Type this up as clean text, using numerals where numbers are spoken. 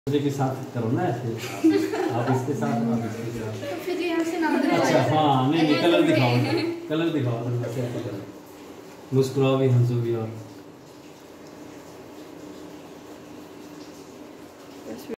के साथ करो ना ऐसे, आप इसके साथ, आप इसके साथ। तो फिर यहाँ से ना अच्छा हाँ, नहीं कलर दिखाओ, कलर दिखाओ, ऐसे ऐसे करो, मुस्कुराओ भी, हंसो भी और